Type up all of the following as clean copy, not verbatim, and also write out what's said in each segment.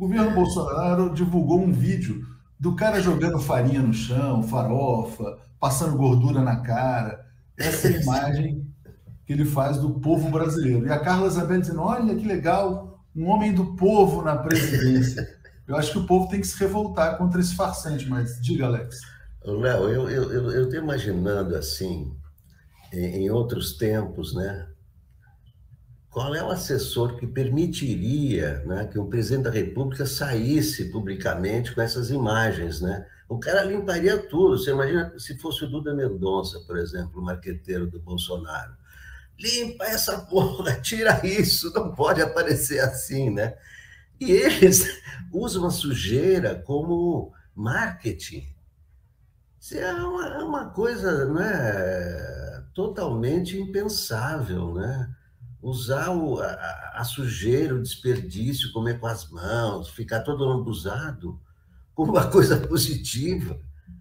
governo Bolsonaro divulgou um vídeo do cara jogando farinha no chão, farofa, passando gordura na cara. Essa é a imagem que ele faz do povo brasileiro. E a Carla Zambelli dizendo, olha que legal, um homem do povo na presidência. Eu acho que o povo tem que se revoltar contra esse farsante, mas diga, Alex. Léo, eu estou imaginando assim, em outros tempos, né? Qual é o assessor que permitiria, né, que o presidente da República saísse publicamente com essas imagens, né? O cara limparia tudo. Você imagina se fosse o Duda Mendonça, por exemplo, o marqueteiro do Bolsonaro. Limpa essa porra, tira isso, não pode aparecer assim, né? E eles usam a sujeira como marketing. Isso é uma coisa, né, totalmente impensável, né? Usar a sujeira, o desperdício, comer com as mãos, ficar todo lambuzado como uma coisa positiva,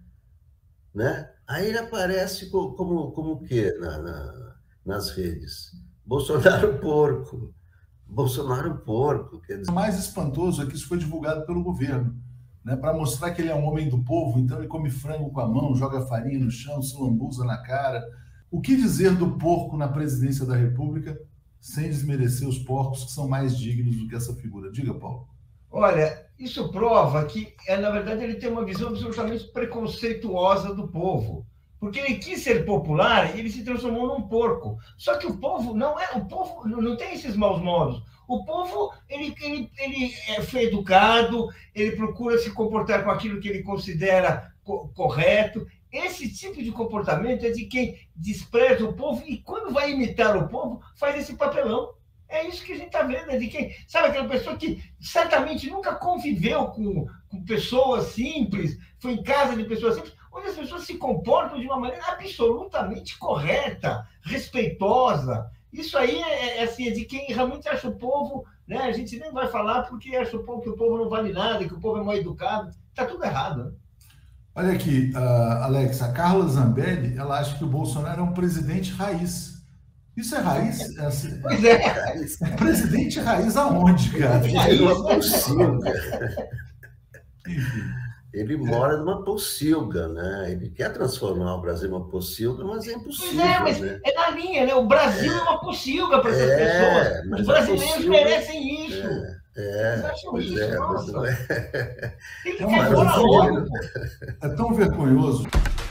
né? Aí ele aparece como o quê nas redes? Bolsonaro porco. Bolsonaro porco. Quer dizer... O mais espantoso é que isso foi divulgado pelo governo, né, para mostrar que ele é um homem do povo, então ele come frango com a mão, joga farinha no chão, se lambuza na cara. O que dizer do porco na presidência da República, sem desmerecer os porcos que são mais dignos do que essa figura? Diga, Paulo. Olha, isso prova que, na verdade, ele tem uma visão absolutamente preconceituosa do povo. Porque ele quis ser popular e ele se transformou num porco. Só que o povo não tem esses maus modos. O povo ele foi educado, ele procura se comportar com aquilo que ele considera correto. Esse tipo de comportamento é de quem despreza o povo e, quando vai imitar o povo, faz esse papelão. É isso que a gente está vendo, é de quem... Sabe aquela pessoa que certamente nunca conviveu com pessoas simples, foi em casa de pessoas simples, onde as pessoas se comportam de uma maneira absolutamente correta, respeitosa. Isso aí assim, é de quem realmente acha o povo, né? A gente nem vai falar porque acha que o povo não vale nada, que o povo é mal educado. Está tudo errado, né? Olha aqui, Alex, a Carla Zambelli, ela acha que o Bolsonaro é um presidente raiz. Isso é raiz? Pois é. É presidente raiz aonde, cara? Ele é uma pocilga. Ele mora numa pocilga, né? Ele quer transformar o Brasil numa pocilga, mas é impossível. Pois é, mas né? É na linha, né? O Brasil é uma pocilga para essas pessoas. Os brasileiros merecem isso. Eles acham isso, nossa. Tem que É tão vergonhoso.